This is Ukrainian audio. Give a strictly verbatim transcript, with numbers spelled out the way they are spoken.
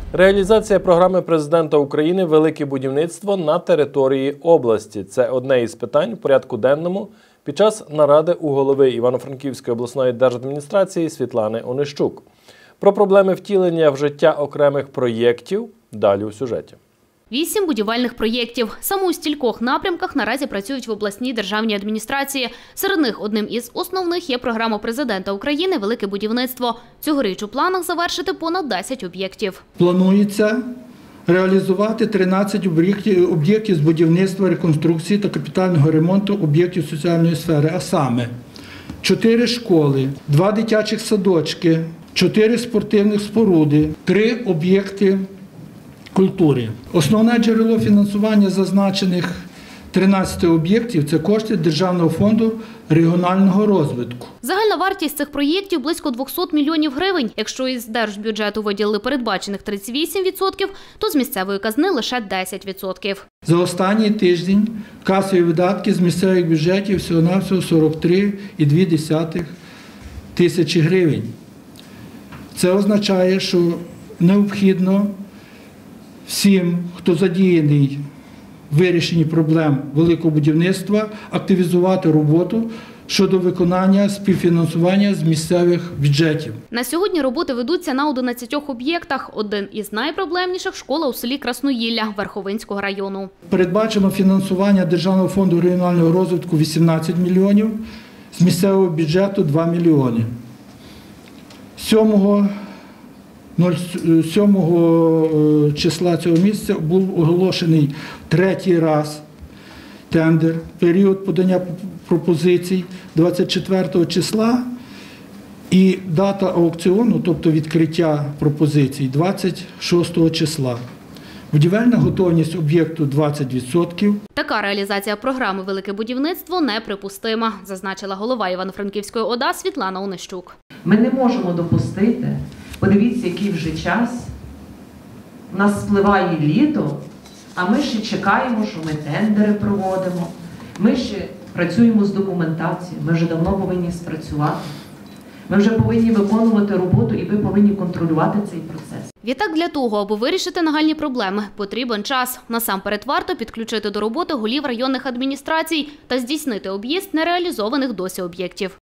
Реалізація програми президента України «Велике будівництво» на території області – це одне із питань в порядку денному під час наради у голови Івано-Франківської обласної держадміністрації Світлани Онищук. Про проблеми втілення в життя окремих проєктів далі у сюжеті. Вісім будівельних проєктів. Саме у стількох напрямках наразі працюють в обласній державній адміністрації. Серед них одним із основних є програма президента України «Велике будівництво». Цьогоріч у планах завершити понад десять об'єктів. Планується реалізувати тринадцять об'єктів з будівництва, реконструкції та капітального ремонту об'єктів соціальної сфери, а саме чотири школи, два дитячих садочки, чотири спортивних споруди, три об'єкти культури. Основне джерело фінансування зазначених тринадцяти об'єктів – це кошти Державного фонду регіонального розвитку. Загальна вартість цих проєктів – близько двохсот мільйонів гривень. Якщо із держбюджету виділили передбачених тридцять вісім відсотків, то з місцевої казни лише десять відсотків. За останній тиждень касові видатки з місцевих бюджетів всього-навсього сорок три цілих дві десятих тисячі гривень. Це означає, що необхідно всім, хто задіяний в вирішенні проблем великого будівництва, активізувати роботу щодо виконання співфінансування з місцевих бюджетів. На сьогодні роботи ведуться на одинадцятьох об'єктах. Один із найпроблемніших – школа у селі Красноїлля Верховинського району. Передбачено фінансування Державного фонду регіонального розвитку вісімнадцять мільйонів, з місцевого бюджету два мільйони. сьомого числа цього місяця був оголошений третій раз тендер, період подання пропозицій двадцять четвертого числа і дата аукціону, тобто відкриття пропозицій, двадцять шостого числа. Будівельна готовність об'єкту двадцять відсотків. Така реалізація програми «Велике будівництво» неприпустима, зазначила голова Івано-Франківської ОДА Світлана Онищук. Ми не можемо допустити, подивіться, який вже час, у нас спливає літо, а ми ще чекаємо, що ми тендери проводимо, ми ще працюємо з документацією, ми вже давно повинні спрацювати. Ми вже повинні виконувати роботу і ви повинні контролювати цей процес. Відтак для того, аби вирішити нагальні проблеми, потрібен час. Насамперед варто підключити до роботи голів районних адміністрацій та здійснити об'їзд нереалізованих досі об'єктів.